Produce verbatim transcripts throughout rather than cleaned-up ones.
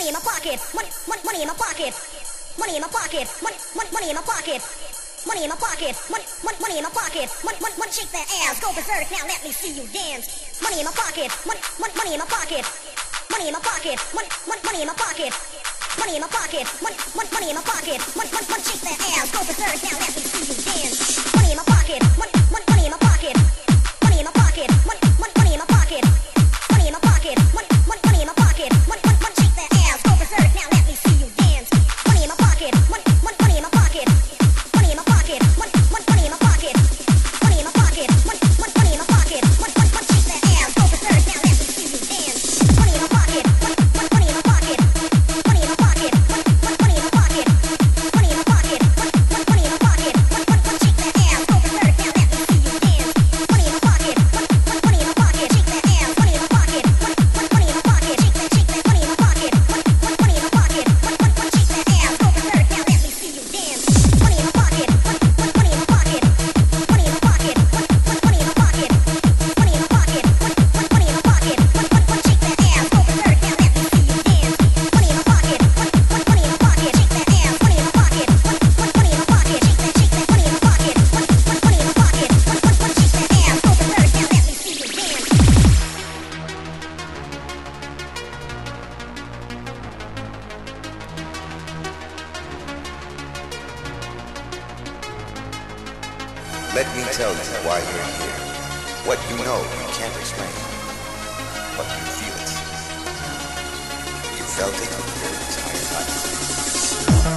money in my pocket, money, money, money in my pocket, money in my pocket, money, money, money in my pocket, money in my pocket, money, money, money in my pocket, money, money, money, shake that ass, go berserk, now let me see you dance. Money in my pocket, money, money, money in my pocket, money in my pocket, money, money, money in my pocket, money in my pocket, money, money, money in my pocket, money, money, money, shake that ass, go berserk, now let me see you dance. Money in my pocket, money, money, money in my pocket, money in my pocket, money, money, money in my pocket, money in my pocket, money, money, money in my pocket, money, money, money, shake that ass, go berserk, now let me see you dance. Money in my pocket, money, money, money in my pocket, money in my pocket, money, money, money in my pocket, money in my pocket, money, money, money in my pocket, money, money, money, shake that ass, go berserk, now let me see you dance. Money in my pocket, money, money, money in my pocket, money in my pocket, money, money, money in my pocket, money in my pocket, money, money, money in my pocket, money, money, money, shake that ass, go berserk, now let me see you dance. Money in my pocket, money, money, money in my pocket, shake that ass, money in my pocket, money, money, money in my pocket, shake that, shake that, money in my pocket, money, money, money in my pocket, money, money, money, shake that ass, go berserk, now let me see you dance. Money in my pocket, money, money, money in my pocket, money in my pocket, money, money, money in my pocket, money in my pocket, money, money, money in my pocket, money, money, money, shake that ass, go berserk, now let me see you dance. Money in my pocket, money, money, money in my pocket, shake that ass, money in my pocket, money, money, money in my pocket, shake that, shake that, money in my pocket, money, money, money in my pocket, money, money, money, shake that ass, go berserk, now let me see you dance. Let me tell you why you're here. What you know you can't explain, but you feel it. You felt it your entire life.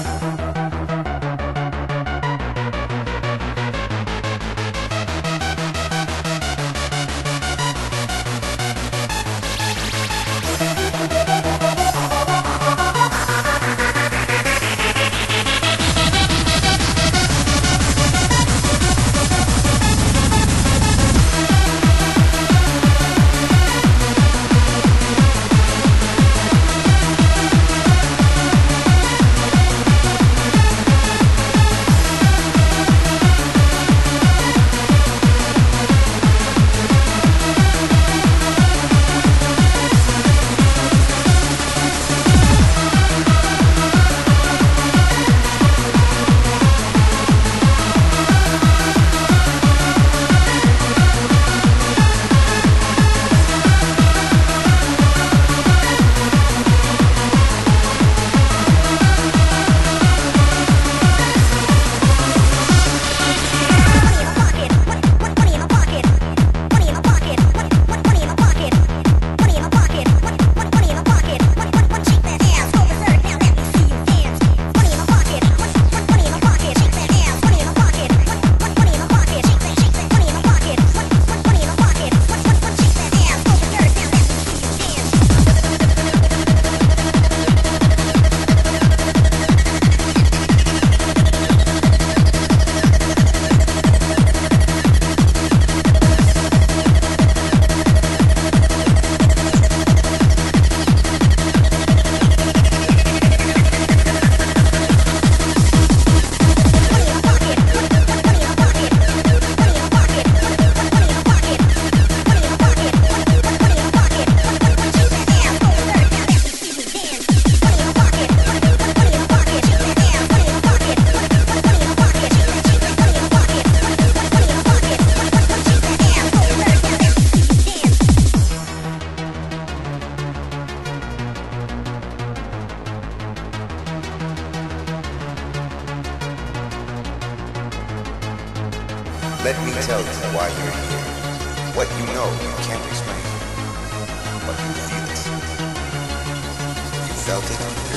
Let me tell you why you're here. What you know you can't explain, but you feel it. You felt it